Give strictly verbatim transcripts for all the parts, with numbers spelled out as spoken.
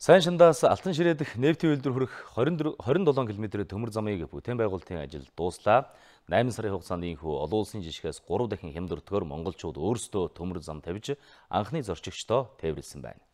Сайн шандаас Алтан ширээ дэх нефтийн үйлдвэр хүрэх двадцать seven км төмөр замыг бүтээн байгуулалтын ажил дууслаа. найман сарын хугацаанд инхүү олон улсын жишгээс three дахин хямдвартэйгээр монголчууд өөрсдөө төмөр зам тавьж анхны зорчигчдоо тээвэрлсэн байна.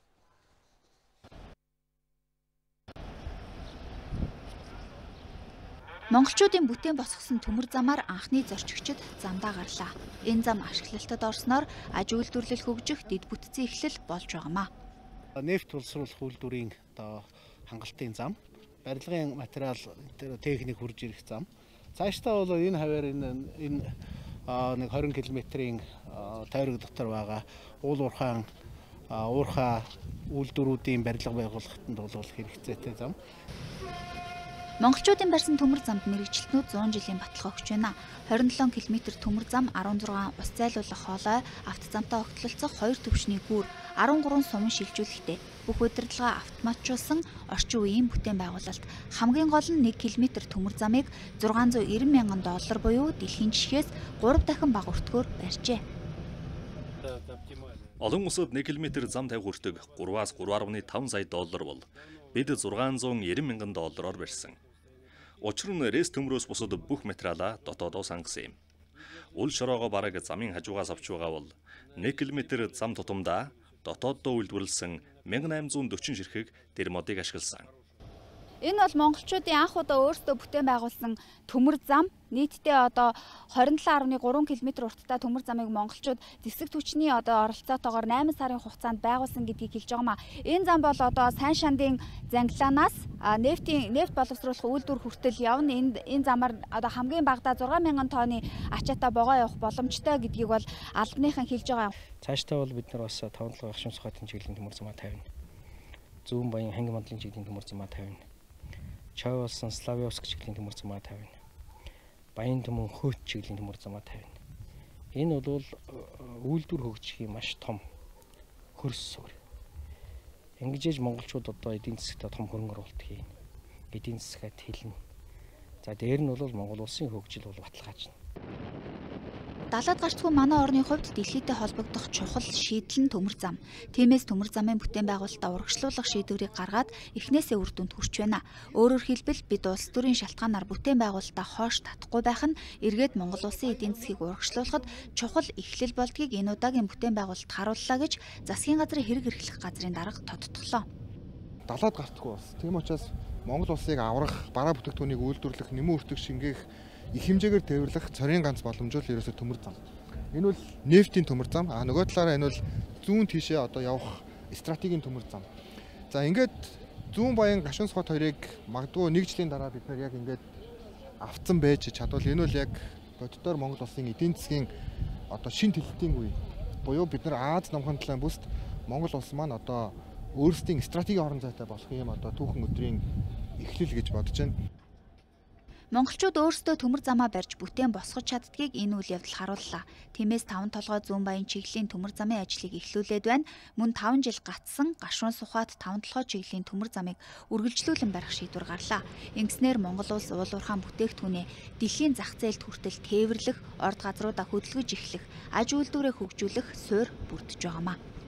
Монголчуудын бүтээн босгосон төмөр замаар анхны зорчигчид замдаа гарлаа. Энэ зам ашиглалтад орсноор аж үйлдвэрлэл хөгжих, дэд бүтцийн эхлэл болж байгаамаа. Нефт боловсруулах үйлдвэрийн одоо хангалтын зам, барилгын материал техник хурж ирэх зам. Цаашдаа бол энэ хаваар энэ энэ нэг twenty км-ийн тойрог дотор байгаа уул уурхаан уурхай үйлдвэрүүдийн барилга байгуулалтанд бол хэрэгцээтэй зам. Монголчуудын барьсан төмөр замд мэргэжилтнүүд one hundred жилийн баталгаа өгч байна. twenty-seven км төмөр зам, sixteen ус зайлуулах хоолой, автозамтай огтлолцох two төвшний гүүр, thirteen сумын шилжүүлэхтэй бүх удирдлага автоматжуулсан орчин үеийн бүтээн байгуулалт. Хамгийн гол нь one км төмөр замыг six hundred ninety мянган доллар буюу дэлхийн жишгээс three дахин бага өртгөөр барьжээ. Олон улсад one км зам тавих өртөг three-аас three point five сая доллар бол бид six hundred ninety мянган доллараар барьсан. Учир нь рес төмрөөс бусад бүх материалаа дотоодоо сангасан юм. Үл шороогоо бараг замын хажуугаас авч байгаа бол one км зам тутамдаа дотооддоо үйлдвэрлэсэн eighteen forty ширхэг тэр модыг ашигласан. Энэ бол монголчуудын анх удаа өөрсдөө бүтээн байгуулсан төмөр зам. Нийтдээ одоо twenty-seven point three км урттай төмөр замыг монголчууд зэвсэг түвшний одоо оролцоотойгоор nine сарын хугацаанд байгуулсан гэдгийг хэлж байгаамаа. Энэ зам бол одоо сайн шандын Занглаанаас нефтийн нефт боловсруулах үйлдвэр хүртэл явна. Энэ энэ замаар одоо хамгийн багадаа six мянган тонны ачаатаа богоо явах боломжтой гэдгийг бол албаныхан хэлж байгаа. Цаашдаа бол бид нар бас таван толгой агшин сухатын чиглэлийн төмөр замаа тавина. Зүүн баян ханги мандлын чиглэлийн төмөр замаа тавина. Чой болсон Славиовск чиглэлийн төмөр замаа тавина. Баян төмөн хөөт чиглэлийн төмөр замаа тавина. Энэ бол үйлдвэр хөгжихийн маш том хөрс суурь. Ингэж монголчууд одоо эдийн засгт том хөрөнгө оруулалт хийн. Эдийн засгад хэлнэ. За дээр нь бол Монгол улсын хөгжил бол баталгаажна. Далаад гарцгүй манай орны хувьд дэлхийдээ холбогдох чухал шийдэл нь төмөр зам. Тиймээс төмөр замын бүтээн байгуулалтаа урагшлуулах шийдвэрийг гаргаад эхнээсээ үр дүнд хүрч байна. Өөрөөр хэлбэл бид улс төрийн шалтгаанаар бүтээн байгуулалтаа хоош татахгүй байх нь эргээд Монгол улсын эдийн засгийг урагшлуулахад чухал эхлэл болдгийг энэ удаагийн бүтээн байгуулалт харууллаа гэж засгийн газрын хэрэг эрхлэх газрын дарга тодтглоо. Далаад гарцгүй бас. Тийм учраас Монгол улсыг аврах, бараа бүтээгдэхүүнийг үйлдвэрлэх, нэмэн өртөг шингээх их хэмжээгээр тээвэрлэх цорын ганц боломжтой ерөөсөө төмөр зам. Энэ бол нефтийн төмөр зам. А нөгөө талаараа энэ бол зүүн тишээ одоо явах стратегийн төмөр зам. За ингээд зүүн баян гашуун сухат хоёрыг магадгүй нэг жилийн дараа бид нар яг ингээд авцсан байж чадвал энэ бол яг боддоор Монгол улсын эдийн засгийн одоо шин тэлэлтийн үе. Буюу бид нар Аз намхан талын бүст Монгол улс маань одоо өөрсдийн стратегийн орон зайтай болох юм одоо түүхэн өдрийн эхлэл гэж бодож байна. Монголчууд өөрсдөө төмөр замаа барьж бүтээн босгож чаддгийг энэ үйл явдал харууллаа. Тиймээс таван толгой зүүн баян чиглэлийн төмөр замын ажлыг эхлүүлээд байна. Мөн таван жил гацсан гашуун сухат таван толгой чиглэлийн төмөр замыг үргэлжлүүлэн барих шийдвэр гарлаа. Ингэснээр Монгол улс уул уурхаан бүтээгдэхүүнээ дэлхийн зах зээлд хүртэл тээвэрлэх, орд газруудаа хөдөлгөж эхлэх, аж үйлдвэрээ хөгжүүлэх суурь бүрдэж байгаамаа.